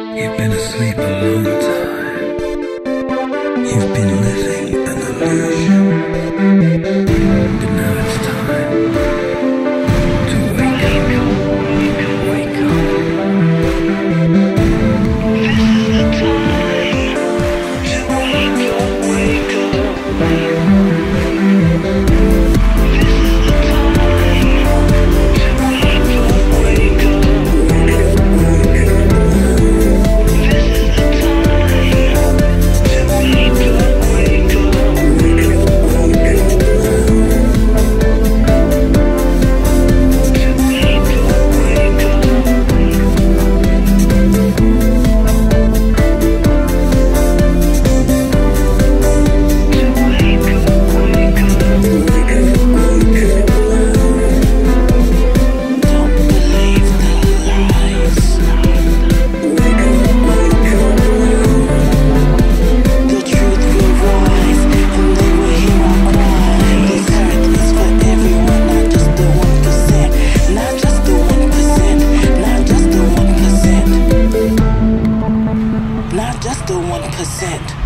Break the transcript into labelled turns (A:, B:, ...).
A: You've been asleep a long time. You've been living an illusion. But now it's time to wake up. Wake up. This is the time to wake up, wake up. This is the time to wake up, wake up. This is the time to wake up, wake up. Not just the 1%.